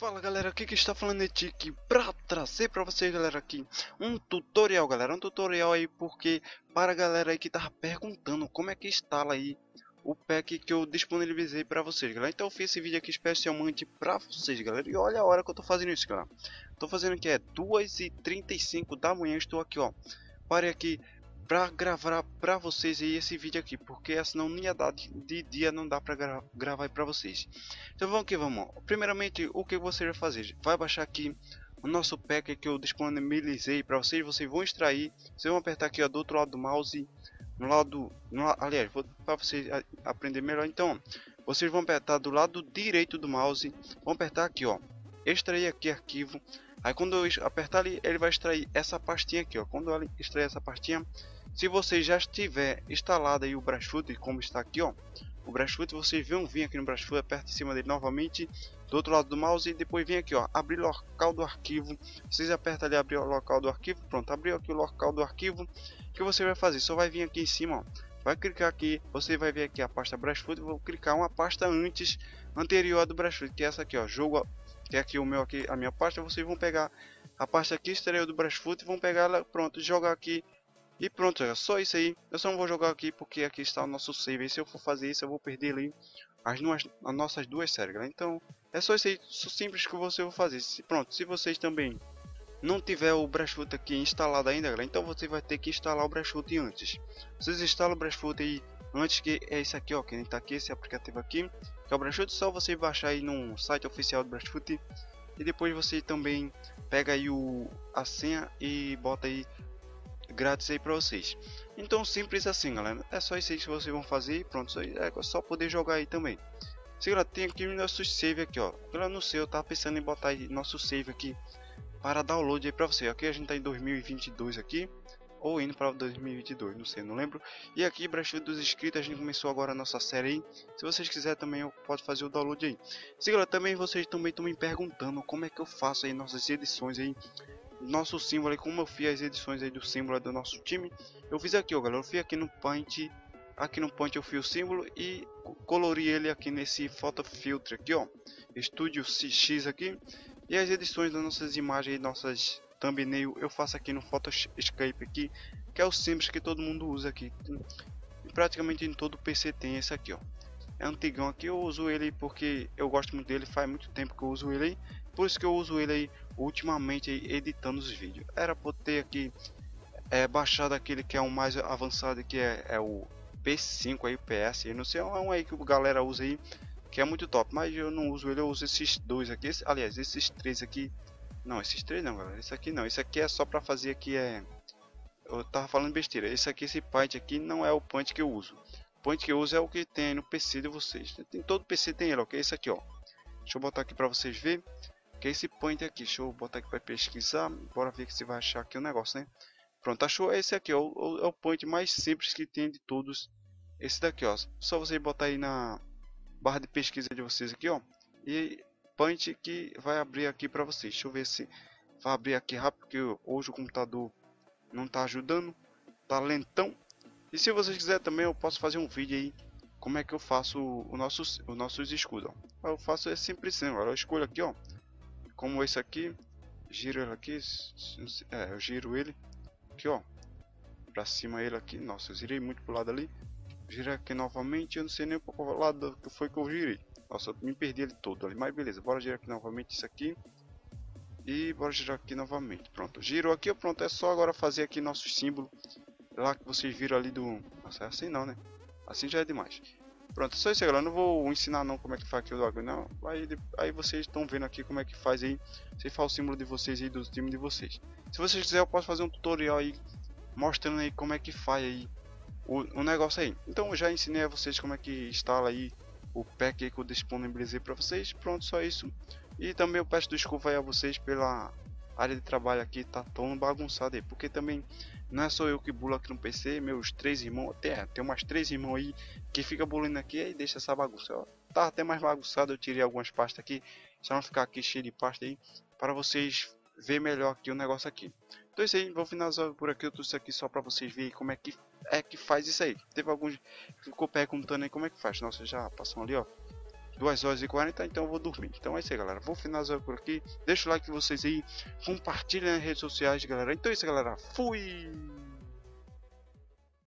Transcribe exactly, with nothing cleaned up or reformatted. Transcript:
Fala galera, aqui que está falando é Tiki pra trazer pra vocês galera aqui um tutorial galera, um tutorial aí porque para a galera aí que tava perguntando como é que instala aí o pack que eu disponibilizei pra vocês galera. Então eu fiz esse vídeo aqui especialmente pra vocês galera, e olha a hora que eu tô fazendo isso galera. Tô fazendo aqui é duas e trinta e cinco da manhã, estou aqui ó, parei aqui pra gravar pra vocês aí esse vídeo aqui, porque senão não ia dar de, de dia, não dá pra gra gravar aí pra vocês. Então vamos que vamos. Primeiramente, o que você vai fazer? Vai baixar aqui o nosso pack que eu disponibilizei para vocês. Vocês vão extrair. Vocês vão apertar aqui ó, do outro lado do mouse, no lado, no, aliás, para vocês aprender melhor. Então, vocês vão apertar do lado direito do mouse, vão apertar aqui ó, extrair aqui arquivo. Aí quando eu apertar ali, ele vai extrair essa pastinha aqui ó. Quando ele extrair essa pastinha, se você já estiver instalado aí o Brasfoot, como está aqui ó, o Brasfoot, vocês vão vir aqui no Brasfoot, aperta em cima dele novamente, do outro lado do mouse, e depois vem aqui ó, abrir local do arquivo. Vocês apertam ali abrir o local do arquivo, pronto, abriu aqui o local do arquivo. O que você vai fazer? Só vai vir aqui em cima ó, vai clicar aqui, você vai ver aqui a pasta Brasfoot. Vou clicar uma pasta antes, anterior a do Brasfoot, que é essa aqui ó, jogo, que é aqui o meu aqui, a minha pasta. Vocês vão pegar a pasta aqui exterior do Brasfoot, vão pegar ela, pronto, jogar aqui. E pronto, é só isso aí. Eu só não vou jogar aqui porque aqui está o nosso save. E se eu for fazer isso, eu vou perder ali as, duas, as nossas duas séries, galera. Então, é só isso aí, simples que você vai fazer. Se, pronto, se vocês também não tiver o Brasfoot aqui instalado ainda, galera, então você vai ter que instalar o Brasfoot antes. Vocês instalam o Brasfoot aí antes, que é isso aqui, ó, que está aqui, esse aplicativo aqui, que é o Brasfoot. Só você baixar aí no site oficial do Brasfoot. E depois você também pega aí o, a senha e bota aí grátis aí para vocês. Então simples assim galera, é só isso aí que vocês vão fazer e pronto, é só poder jogar aí também. Se galera, tem aqui o nosso save aqui ó, eu não sei, eu tava pensando em botar aí nosso save aqui para download aí para você. Aqui a gente tá em dois mil e vinte e dois aqui, ou indo para dois mil e vinte e dois, não sei, não lembro. E aqui Brasfoot dos inscritos, a gente começou agora a nossa série aí. Se vocês quiserem também eu posso fazer o download aí. Se galera, também vocês também estão me perguntando como é que eu faço aí nossas edições aí, nosso símbolo aí, como eu fiz as edições aí do símbolo do nosso time. Eu fiz aqui ó galera, eu fiz aqui no Paint, aqui no Paint eu fiz o símbolo e colori ele aqui nesse Photo Filter aqui ó, Studio X aqui. E as edições das nossas imagens, nossas thumbnail, eu faço aqui no Photoscape aqui, que é o simples que todo mundo usa aqui. E praticamente em todo P C tem esse aqui ó, é antigão aqui, eu uso ele porque eu gosto muito dele, faz muito tempo que eu uso ele aí. Por isso que eu uso ele aí ultimamente aí, editando os vídeos. Era por ter aqui é, baixado aquele que é o mais avançado, que é, é o P cinco aí, P S, eu não sei, é um aí que a galera usa aí, que é muito top. Mas eu não uso ele, eu uso esses dois aqui, esse, aliás, esses três aqui. Não, esses três não galera, esse aqui não, esse aqui é só para fazer aqui, é... eu tava falando besteira, esse aqui, esse Paint aqui não é o Paint que eu uso. O Paint que eu uso é o que tem no P C de vocês. Tem, todo P C tem ele, ok? Esse aqui ó, deixa eu botar aqui para vocês verem. Que é esse Paint aqui, deixa eu botar aqui para pesquisar, bora ver que você vai achar aqui o um negócio, né? Pronto, achou? Esse aqui é o, é o Paint mais simples que tem de todos. Esse daqui ó, só você botar aí na barra de pesquisa de vocês aqui ó, e Paint que vai abrir aqui para vocês. Deixa eu ver se vai abrir aqui rápido, porque hoje o computador não tá ajudando, tá lentão. E se vocês quiserem também eu posso fazer um vídeo aí como é que eu faço o nosso, os nossos escudos ó. Eu faço é simples assim, eu escolho aqui ó, como esse aqui, giro ele aqui, é, eu giro ele aqui ó, pra cima ele aqui, nossa, eu girei muito pro lado ali, girei aqui novamente, eu não sei nem qual lado que foi que eu girei, nossa, eu me perdi ele todo ali, mas beleza, bora girar aqui novamente isso aqui, e bora girar aqui novamente, pronto, girou aqui, pronto, é só agora fazer aqui nosso símbolo, lá que vocês viram ali do, nossa, é assim não né, assim já é demais. Pronto, só isso aí galera, não vou ensinar não como é que faz aqui o bagulho não, aí, aí vocês estão vendo aqui como é que faz aí, você faz o símbolo de vocês aí, do time de vocês. Se vocês quiserem eu posso fazer um tutorial aí, mostrando aí como é que faz aí o, o negócio aí. Então eu já ensinei a vocês como é que instala aí o pack aí que eu disponibilizei para vocês, pronto, só isso. E também eu peço desculpa aí a vocês pela área de trabalho aqui, tá tão bagunçado aí, porque também não é só eu que bulo aqui no P C, meus três irmãos, tem, tem umas três irmãos aí que fica bulando aqui e deixa essa bagunça. Ó, tá até mais bagunçado, eu tirei algumas pastas aqui, só não ficar aqui cheio de pasta aí, para vocês ver melhor aqui o negócio aqui. Então é isso aí, vou finalizar por aqui, eu trouxe aqui só para vocês verem como é que é que faz isso aí. Teve alguns que ficou perguntando aí como é que faz, nossa, já passou ali ó. duas horas e quarenta, então eu vou dormir. Então é isso aí, galera. Vou finalizar por aqui. Deixa o like de vocês aí. Compartilhem nas redes sociais, galera. Então é isso, galera. Fui!